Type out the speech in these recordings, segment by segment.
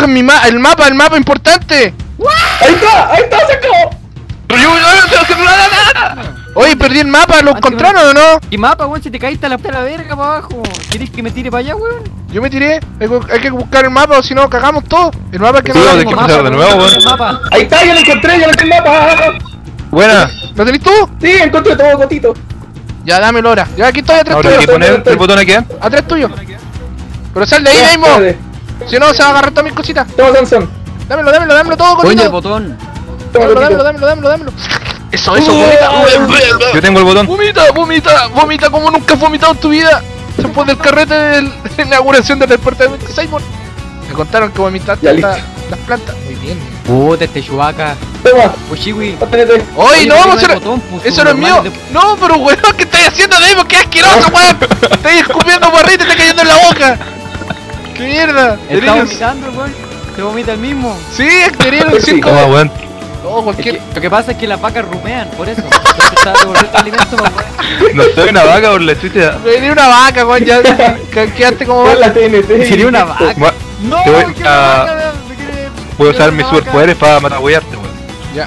Busquen el mapa importante. Ahí está, se acabó. Oye, perdí el mapa, ¿lo encontraron o no? ¿Qué mapa, weón? Si te caíste a la verga para abajo. ¿Querés que me tire para allá, weón? Yo me tiré, hay que buscar el mapa o si no cagamos todo. El mapa que Sí, no hay que empezar de nuevo, weón. Ahí está, ya lo encontré el mapa. Buena. ¿Lo tenés tú? Sí, encontré todo, Cotito. Ya, dámelo ahora. Ya, aquí estoy atrás Ahora hay que tuyo. poner el botón aquí. Atrás tuyo. Pero sal de ahí, Neimo. Si no, se va a agarrar todas mis cositas. Toma, Sansón. Dámelo todo, Coño, el Cotito. botón. Dámelo. Eso, vomita. Yo tengo el botón. Vomita como nunca has vomitado en tu vida. Después del carrete de la inauguración del departamento de Simon. Me contaron que vomitaste Ya, hasta las plantas. Muy bien. Puta, este Chewbacca. Toma, Pushiwi. ténete. Oye, no, vamos a hacer. botón, pues, Eso no es mío. normal, No, pero weón, ¿qué estás haciendo, Neimo? ¡Qué asqueroso, weón! Estás escupiendo barrita y te está cayendo en la boca. ¡Qué mierda! Está vomitando, weón. Se vomita el mismo. Sí, querido, Sí. decir Toma, weón. No, cualquier. Lo que pasa es que las vacas rumean, por eso. Entonces está devolviendo alimento para No soy una vaca por la chucha. Venía una vaca, weón, ya quedaste como Pon vaca. la TNT. Sería una vaca. No, Te voy quiero a- una vaca, me quiere- Voy a usar quiero mis una superpoderes para matahuearte, weón. Ya.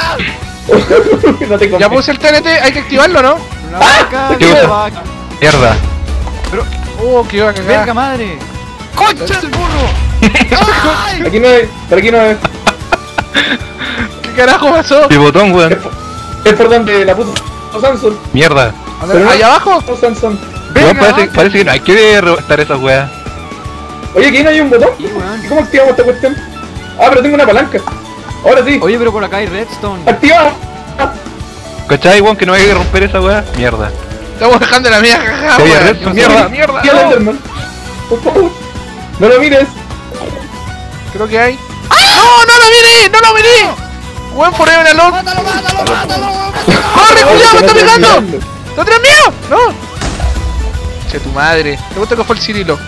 No te Ya confío. puse el TNT, hay que activarlo, ¿no? Una vaca, ¿Qué una cosa? vaca. Mierda. Qué vaca. Verga madre. ¡Concha el burro! ¡Ay! Aquí no es, por aquí no es. ¿Qué carajo pasó? El botón, weón. Es por donde la puta Sansón. Mierda. A ver, Pero- ¿allá abajo? No, Sansón. Weón, Verga, parece que no hay que reventar esas weas. Oye, aquí no hay un botón. Sí, weón. ¿Cómo activamos esta cuestión? Ah, pero tengo una palanca. Ahora sí. Oye, pero por acá hay redstone. Activa. ¿Cachai, weón, que no hay que romper esa wea? Mierda. Estamos dejando la mía, jaja, Sí, weón. Redstone, Mierda, mierda. Aquí al Enderman. Por favor. No lo mires. Creo que hay. ¡No, no lo miré! ¡No lo miré! Weón, forever alone. ¡Mátalo! ¡Corre, cuidado, me está No te pegando! mirando. ¡Lo atrás mío! ¡No! Che, tu madre. ¿Te gusta que fue el Cirilo?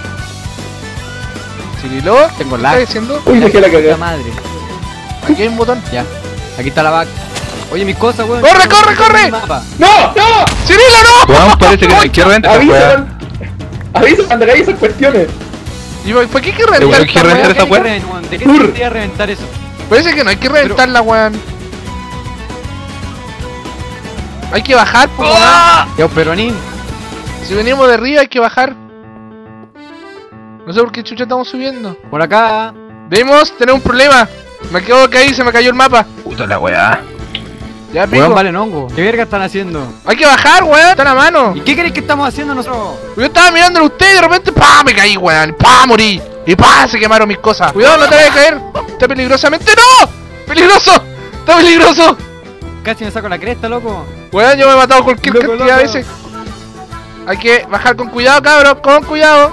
¿Cirilo? Tengo ¿Qué lag. estás diciendo? Uy, dejé la Puta cagada. madre. Aquí hay un botón. Ya. Aquí está la vaca. Oye, mis cosas, weón. ¡Corre, Quiero corre, buscar corre! el mapa. ¡No! ¡No! ¡Cirilo, no! Weón, parece que no hay que reventar esa Avisa wea. avisa cuando hagáis esas cuestiones. ¿Y por qué hay que Weón, reventar hay que esta reventar weá? esa ¿De weá? qué weón? ¿De qué te gustaría reventar eso? Parece que no hay que reventarla, weón. Hay que bajar, po, weón. Ya, peronín. Si venimos de arriba hay que bajar. No sé por qué chucha estamos subiendo. Por acá. Vemos, tenemos un problema. Me quedo caído, se me cayó el mapa. Puta la wea. Ya, pico. Weón, valen hongo. ¿Qué verga están haciendo? Hay que bajar, weón. Está en la mano. ¿Y qué crees que estamos haciendo nosotros? Yo estaba mirándolo a usted y de repente ¡pah! Me caí, weón. ¡Pah! Morí. Y ¡pah! Se quemaron mis cosas. Cuidado, no te vayas a caer. Está peligrosamente. ¡No! ¡Peligroso! ¡Está peligroso! Casi me saco la cresta, loco. Weón, yo me he matado cualquier Loco, cantidad de loco. veces. Hay que bajar con cuidado, cabros. Con cuidado.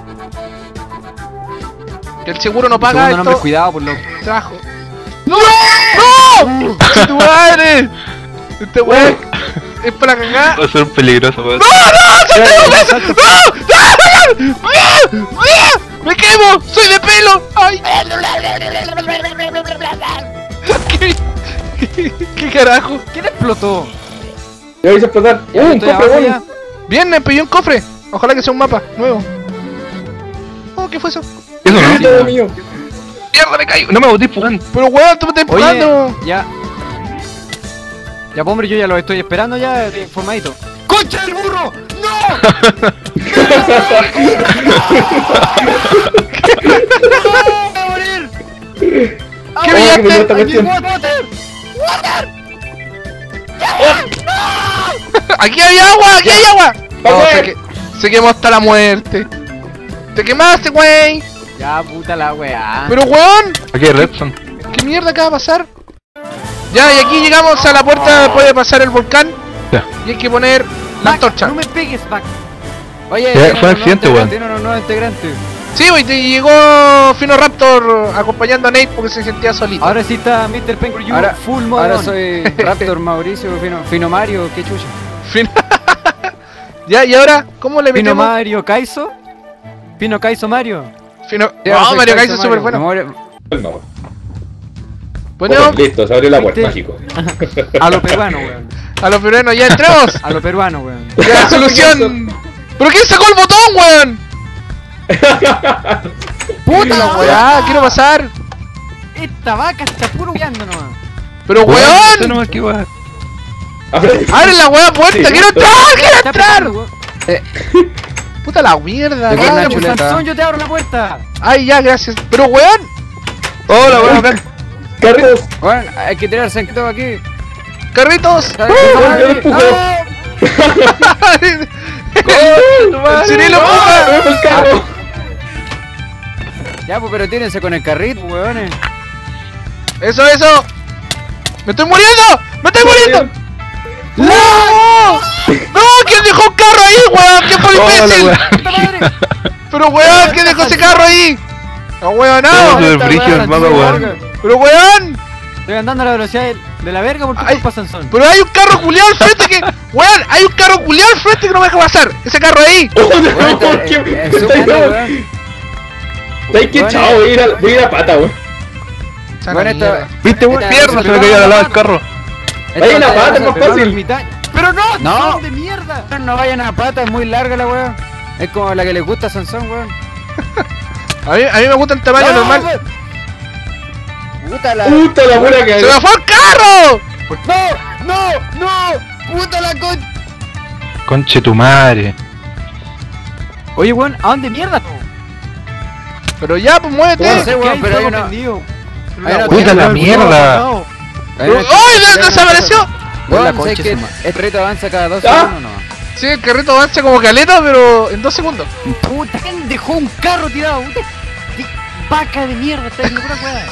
Que el seguro no paga Segundo nombre, esto. cuidado, por loco. Trabajo. ¡No! ¡No! ¡Concha tu madre! Este weón es para cagar. Va a ser peligroso, weón. ¡No! ¡Me quemo! ¡Soy de pelo! ¡Ay! ¿Qué carajo? ¿Quién explotó? Ya vais a explotar. Ya, Un estoy cofre abajo bonus. ya. Bien, me pilló un cofre. Ojalá que sea un mapa nuevo. Oh, ¿qué fue eso? Eso no. Sí, todo mío. Mierda, me caigo. No me boté, weón. Pero weón, tú me estás empujando. Oye, ya. Ya, pues, hombre, yo ya lo estoy esperando ya, informadito. ¡Concha del burro! ¡No! ¡No! ¡Voy a morir! ¿Qué Oh, que me dio pillaste? esta cuestión. ¡Aquí hay agua! ¡Aquí hay agua! Pasé. No, se quemó hasta la muerte. ¡Te quemaste, wey! Ya, puta la weá. Pero weón, Aquí hay redstone. ¿qué mierda acaba de pasar? Ya, y aquí llegamos a la puerta después de pasar el volcán. Ya. Y hay que poner la Back, antorcha. No me pegues, back. Oye, Ya, tiene fue un accidente, nuevo weón. integrante, no, integrante. Sí, wey, te llegó Fino Raptor acompañando a Nate porque se sentía solito. Ahora sí está Mr. Penguin You, Ahora- full modo. Ahora soy Raptor Mauricio Fino Mario, qué chucha. Fino... ya, y ahora, ¿cómo le Fino metemos? Mario Kaizo. Fino Kaizo Mario. Fino... Ya, No, soy Mario Kaizo Kaizo es súper bueno. Mario. Ponemos Listo, se abrió la puerta, ¿Viste? mágico. A lo peruano, weón. a los peruanos, ya entremos. A lo peruano, weón. Ya, solución. ¿Pero quién sacó el botón, weón? ¡Puta la weá! ¡Quiero pasar! Esta vaca está puro guiando nomás. ¡Pero Weón, weón! nomás que weón. Abre. ¡Abre la weá puerta! Sí, ¡Quiero ¿no? entrar! ¡Quiero Está entrar! pasando, weón. ¡Puta la mierda! Te Venga, una weón. pues, chuleta. Sansón, yo te abro la puerta. ¡Ay, ya, gracias! ¡Pero weón! Hola, weón, acá. Carlos. Bueno, hay que tirarse en todo aquí. ¡Carritos! ¿Sabes? yo lo empujé. ¡Ah! ¡El Cirilo empuja! ¡Vamos el carro! Ya, pues, pero tírense con el carrito, weones. ¡Eso, eso! ¡Me estoy muriendo! ¡Me estoy muriendo! ¡No! ¡No! ¿Quién dejó un carro ahí, weón? ¿Quién fue el Hola, imbécil? weón. ¡Puta madre! ¡Pero weón! ¿Quién dejó ese carro ahí? ¡No, weón, Todo no! el brillo del mapa, weón. ¡Pero weón! Estoy andando a la velocidad de la verga porque Ay. culpa Sansón. ¡Pero hay un carro culiado al frente que... ¡Weón! ¡Hay un carro culiado al frente que no me deja pasar! ¡Ese carro ahí! ¡Oh, Weón, no! ¿Qué? ¿Sabes qué? Chao, voy a ir a pata, weón. Saca Bueno, mierda. esto... ¿Viste, weón? Mierda, se me cayó al lado del carro. Vaya la pata, es más fácil. ¡Pero no! No. ¡Son de mierda! No vayan a pata, es muy larga la weá. Es como la que les gusta a Sansón, weón. A mí me gusta el tamaño normal. Puta la... Puta la pura ¡Se me cagada. fue el carro! ¡No! ¡Puta la con... Conche tu madre. Oye, weón, ¿a dónde mierda? Pero ya, pues muévete. No sé, weón, pero hay una... Hay una- Puta la mierda. hay una- ¡Ay! ¡Desapareció! Weón, la ¿sabes concha que de su madre. este reto avanza cada 2 Ah. segundos, no? Sí, el carrito avanza como caleta, pero en 2 segundos. Puta, ¿quién dejó un carro tirado? Puta, vaca de mierda, está haciendo pura weá.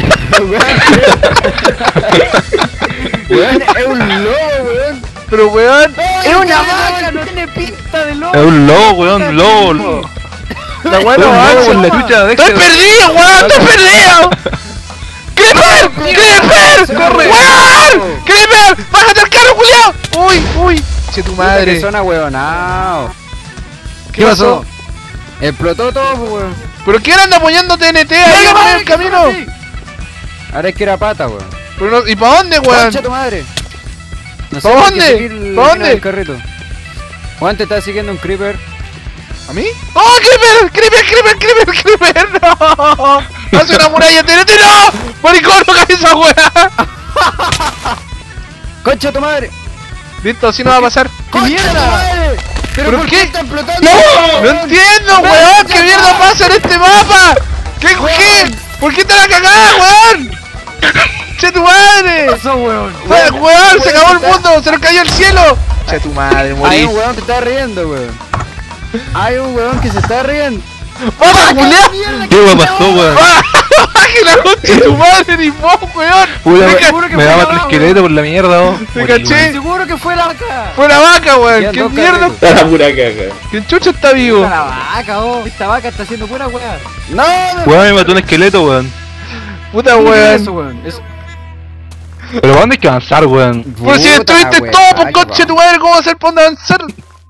Weón, es un lobo, weón. Pero weón, ¡Es una vaca! ¡No tiene pinta de lobo! Es un lobo, weón, lobo. la weá Es no un lobo avanza. en la chucha de ¡Estoy perdido, weón! ¡Estoy perdido! ¡Creeper! ¡Creeper! Corre. ¡Weón! ¡Creeper! ¡Bájate al carro, culiao! ¡Uy, uy! ¡Che tu Que madre! son ahueonados. ¿Qué pasó? Explotó todo, pues, weón. ¿Pero quién anda apoyando TNT ahí en medio del camino? Ahora es que era pata, weón. Pero no, ¿y pa' dónde, weón? Concha tu madre. No ¿Pa' hay que dónde? seguir el ¿Pa' camino dónde? del carrito. Juan, te está siguiendo un creeper. ¿A mí? ¡Oh, Creeper! ¡Creeper, Creeper, Creeper, Creeper! ¡No! ¡Hace una muralla TNT! ¡No! ¡Maricón, no cae esa weá! ¡Concha tu madre! Listo, así no va a pasar. ¡Qué mierda! ¿Pero por qué? está explotando? ¡No entiendo, weón! ¿Qué mierda pasa en este mapa? ¿Qué? ¿Por qué está la cagada, weón? ¡Che tu madre! Eso, weón. ¡Weón! ¡Se acabó el mundo! ¡Se nos cayó el cielo! ¡Che tu madre, Hay morí! un weón que está riendo, weón. Hay un weón que se está riendo. ¡Baja, Julián! ¿Qué weón pasó, weón? ¡Baje la concha de tu madre, ni vos, weón! Puta, seguro que me fue daba la otro vaca, esqueleto por la mierda, weón. Te Morí, caché. weón. Seguro que fue la vaca. ¡Fue la vaca, weón! Quedan ¿Qué dos mierda? carritos. Está la pura cagada. ¿Quién chucha está vivo? La vaca, oh. Esta vaca está haciendo pura weá. ¡No! Weón, me mató un esqueleto, weón. Puta, Eso, weón. weón. Eso. Pero ¿para dónde hay que avanzar, weón? Por si Puta destruiste la todo, weá, pues conche tu madre, ¿cómo hacer para dónde avanzar?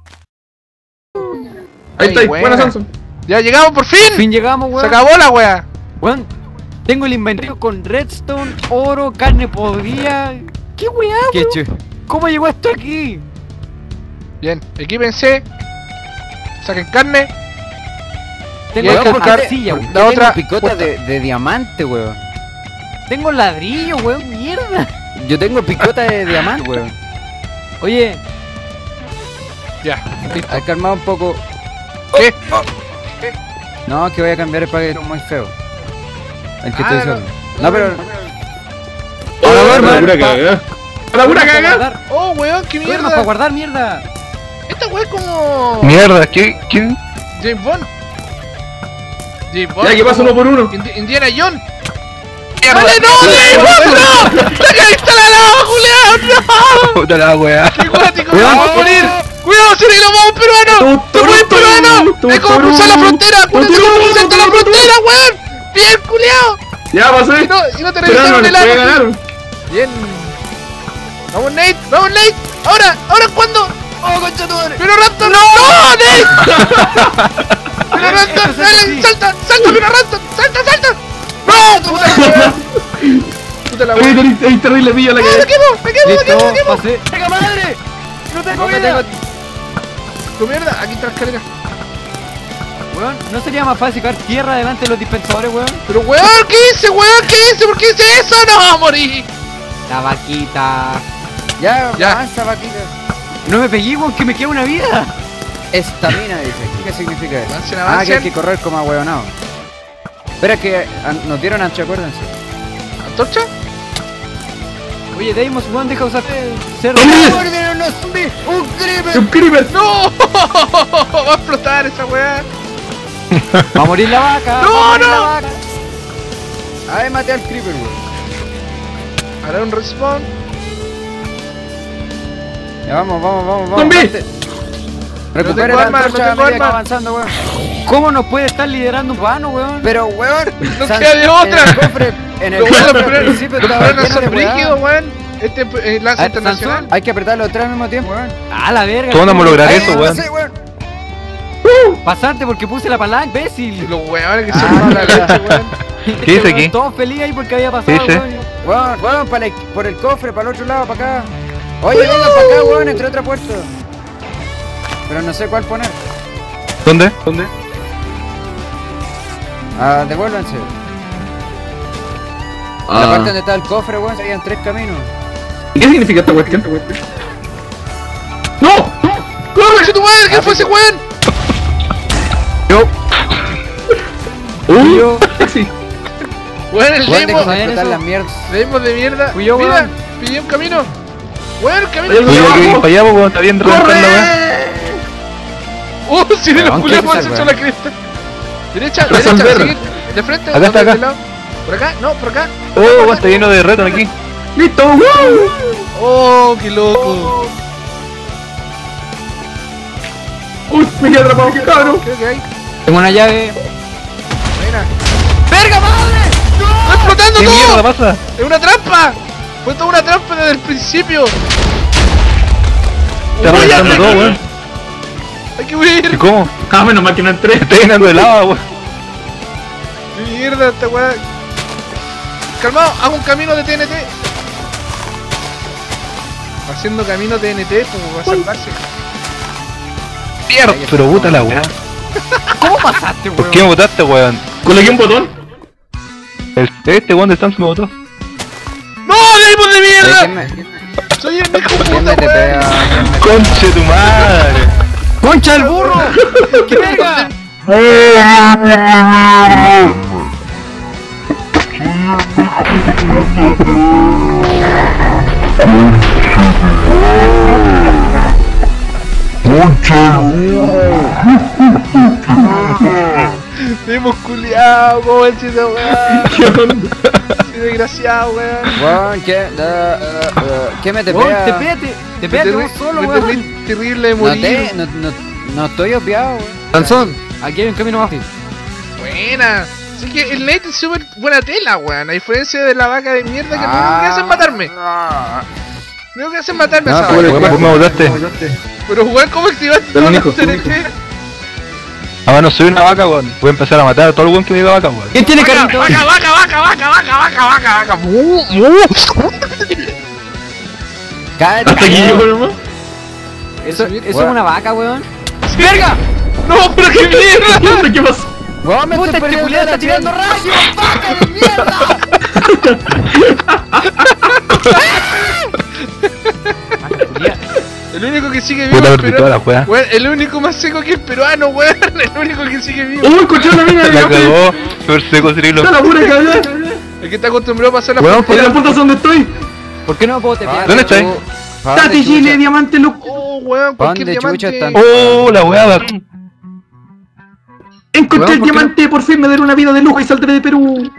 Ahí está, buena. buena Samsung. Ya llegamos por Por fin. fin llegamos, Se weón. acabó la wea. Weón, tengo el inventario con redstone, oro, carne podrida. ¿Qué weá, Qué weón? chu. ¿Cómo llegó esto aquí? Bien, equípense. Saquen carne. Tengo hay la que buscar arcilla, weón. la Tengo otra picota puerta. de diamante, weón. Tengo ladrillo, weón, mierda. Yo tengo picota de diamante, weón. Oye, Ya, listo. Hay que armar un poco. ¿Qué? No, que voy a cambiar el paquete muy feo. El que Ah, estoy no. usando. No, pero. Ahora ver, la man. pura cagada. La pura para cagada. guardar. Oh, weón, qué Armas para mierda. guardar mierda. Esta wea es como. Mierda, ¿quién? James Bond. James Bond. Ya, que pasa uno por uno. Indiana Jones. ¡Dale, no! ¡James Bond, no! ¡Te caíste a la lava, Julián! ¡No! Puta la weá. ¡Qué cuático! Weón. ¡Vamos a morir! ¡Cuidado, Cirilo, vamos, peruano! ¡Tú puedes, peruano! ¡Es como cruzar la frontera! ¡Apúrate como cruzaste la frontera, weón! ¡Bien, culiao! Ya pasé. Y no te Pero no revisaron le el puede agua. ganar. Bien. ¡Vamos, Nate! ¡Vamos, Nate! ¡Ahora! ¿Ahora cuándo? ¡Oh, concha tu madre! ¡Pero Raptor! ¡No! ¡No, Nate! ¡Pero Raptor! ¡Dale! ¡Salta! ¡Salta, pero Raptor! ¡Salta, salta! ¡No! ¡Puta la wea! ¡Puta la Oye, wea! tenéis terrible pillo la ¡Me que. quemo! ¡Me quemo! ¡Me quemo! ¡Me quemo! pasé. ¡Venga, madre! ¡No tengo No, vida! ¡Tu mierda! Aquí está la escalera. Weón, ¿no sería más fácil sacar tierra delante de los dispensadores, weón? Pero weón, ¿qué hice, weón? ¿Qué hice? ¿Por qué hice eso? No, morí. La vaquita. Ya, Ya. avanza, vaquita. No me pegué, weón, que me queda una vida. Estamina, dice. ¿Qué significa eso? Avancen, Ah, que avancen. hay que correr como ahueonado. Espera que nos dieron ancho, acuérdense. ¿Antorcha? Oye, Deimos, weón, deja usar ser. ¡Vienen unos zombies! ¡Un creeper! ¡Un creeper! ¡No! Va a explotar esa weá. Va a morir la vaca. No, va a morir no. la vaca. ¡Ay, maté al creeper, weón! Hará un respawn. Ya vamos, vamos, vamos, vamos. ¡Zombie! Avante. Recupere tengo la armas, antorcha no a tengo medida que armas. avanzando, weón. ¿Cómo nos puede estar liderando un vano, weón? Pero, weón, No San- queda de otra. En el cofre, en el Los weones cofre al principio estaba frenos lleno de son weá. rígidos, weón. Este lanza Ah, internacional. Sansón. Hay que apretar los tres al mismo tiempo, weón. Ah, la verga. ¿Cómo no vamos a lograr eso, no weón? sé, weón. Pasarte porque puse la palanca, imbécil. Los weones que son Ah, mala ya. leche, weón. ¿Qué dice aquí? Todos felices ahí porque había pasado, Dice. weón. Weón, por el cofre, para el otro lado, para acá. Oye, venga para acá, weón, entre otra puerta. Pero no sé cuál poner. ¿Dónde? ¿Dónde? Ah, devuélvanse. La parte donde está el cofre, weón, serían 3 caminos. ¿Qué significa esta cuestión? ¡No! ¡Corre, tu madre! ¿Qué fue ese weón? Yo. ¡Uy! ¡Sexy! Weón, el Weón, Deimos. deja de explotar eso. las mierdas. Deimos de mierda. Fui yo, Mira, weón. pidió un camino. Weón, camino. Oye, Oye, abajo. que para allá, weón, está bien reventar la weá. Si de los Weón, culiados ¿qué es se esa, echó weón? la cresta. Derecha, Resolver. derecha, seguir. De frente, Acá ¿dónde? está, acá. ¿De lado? ¿Por acá? No, por acá. Oh, weón, está lleno de retos aquí. ¡Listo! ¡Woo! Oh, qué loco. ¡Uy! Me quedé atrapado, cabrón. Creo que hay. Tengo una llave. Buena. ¡Verga, madre! ¡Está explotando ¿Qué mierda todo! pasa? ¡Es una trampa! Fue toda una trampa desde el principio. Está Voy a reventando todo, arreglar. weón. Hay que ¿Y huir. cómo? Ah, menos mal que no entré. Está llenando de lava, weón. ¡Qué mierda esta weá! Calmado, hago un camino de TNT. Haciendo camino de TNT como va a salvarse. Mierda, pero puta la weá. ¿Cómo pasaste, ¿Por weón? qué me botaste, weón? Coloqué un botón. Este weón de Sans me botó. ¡No, Deimos de Oye, mierda! ¿quién me- Soy el hijo quién puta, me weón. tepea? ¡Conche tu madre! ¡Concha el burro! ¡Qué verga! Deimos culiao, como el chiste, weón. ¿Qué onda? Qué desgraciado, weón. Weón, ¿qué me Weón, tepea? te pete vos solo, weón. Terrible de No, morir. no estoy obviado, weón. Sansón, aquí hay un camino más fácil. Buena. Así que el Nate es súper buena tela, weón. A diferencia de la vaca de mierda que lo único que hace es matarme. Lo único que hace es matarme No, esa pero- vaca. ¿Por qué me botaste? Pero weón, ¿cómo activaste Dale un todos hijo, los un TNT? Ah, no soy una vaca, weón. Voy a empezar a matar a todo el weón que me diga vaca, weón. ¿Quién tiene Vaca, carrito? vaca, vaca, vaca, vaca, vaca, vaca, vaca, vaca. Mu, mu. Cállate, Hasta aquí llego nomás. Eso es Weón. una vaca, weón. ¡Verga! ¡No, pero qué mierda! ¿Qué onda? ¿Qué pasó? Weón, me ¡Puta, estoy este perdiendo culiao está la tirando acción. rayos! ¡Vaca de mierda! Vaca culia. El único que sigue vivo Puta, es perdí toda la peruano. weá. Weón, el único más seco que es peruano, weón. El único que sigue vivo. ¡Oh, encontré una mina de La café! cagó. Súper seco, Cirilo. ¡Está la pura cagada! El que está acostumbrado a pasar la Weón, ¿Por frontera. la puta donde estoy? ¿Por qué no me puedo tepear? ¿Dónde estáis? ¡Tati Chile, diamante, loco! Oh, weón, cualquier ¿Dónde chucha diamante. están? Oh, la weá, va. Encontré Weón, el ¿por qué diamante, por fin me daré una vida de lujo y saldré de Perú.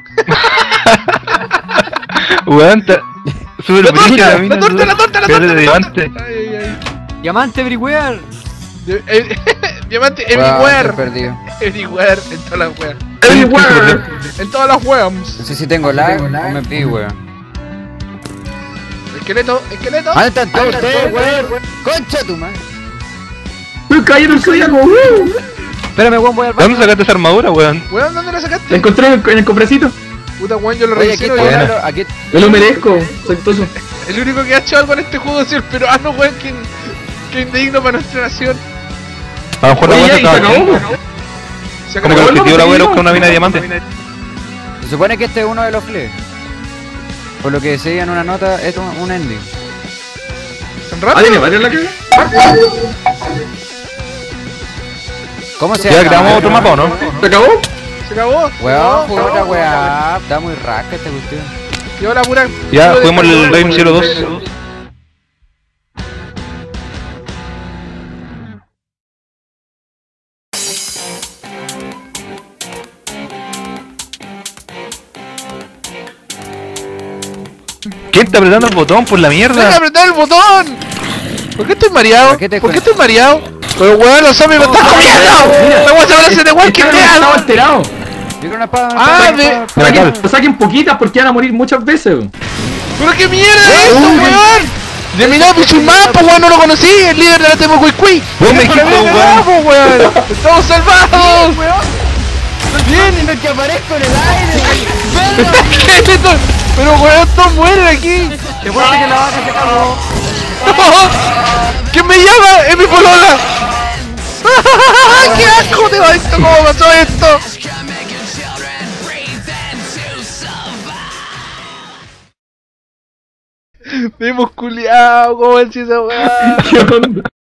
Weón, está súper La torta, brillo la mina, torta, la torta, la Fíjate torta, de la torta. diamante. Ay, ay, ay. Diamante everywhere. Diamante Weón, everywhere. estoy perdido. Everywhere, en todas las weas. Everywhere. En todas las weas. No sé si tengo lag o me pido, weón. Esqueleto, esqueleto. ¿Dónde están todos ustedes, weón? ¡Concha tu madre! ¡Me cayeron el zodiaco! Espérame, weón, voy al ¿De dónde baño. sacaste esa armadura, weón? Weón, ¿dónde la La sacaste? encontré en el cofrecito. Puta weón, yo lo Oye, aquí revisé. está weón. uno, aquí... Me lo merezco, soy toso. El único que ha hecho algo en este juego es el peruano, weón, que indigno para nuestra nación. A lo mejor la Oye, weá ya, se y se estaba acabó. haciendo. Se Como acabó que el objetivo de la wea era buscar una mina de diamante. diamante. Se supone que este es uno de los flex. Por lo que decía en una nota, es un ending. ¿Son Ah, rápido? tiene varios la que. ¿Cómo se ¿Ya llama? creamos otro mapa o no? ¿Se acabó? ¿Se acabó? Weón, jugué otra weá. Está muy rasca esta cuestión. Yo la pura... Ya, juguemos el Raven Zero 2. ¿Quién está apretando el botón por la ¡Deja de mierda? apretar el botón! ¿Por qué estoy mareado? ¿Por qué te ¿Por qué cuento? estoy mareado? Pero weón, los zombies me están comiendo. La weá se parece de Walking Estaba Dead. alterado. Yo quiero una espada. Ah, de... De metal. Saquen poquitas porque van a morir muchas veces. ¿Pero qué mierda es esto, weón? De mi lado Pichumán, pues weón, no lo conocí, el líder de la Temo Cuicui. Vos me dijiste, weón. weón. Estamos salvados. Bien, en el que aparezco en el aire. ¿Qué es esto? Pero weón, todos mueren aquí. Te cuento que la vaca se cagó. ¿Quién me llama? Es mi polola. ¡Qué asco te va esto! ¿Cómo pasó esto? Me hemos culiado, ¿cómo es esa weá? ¿Qué onda?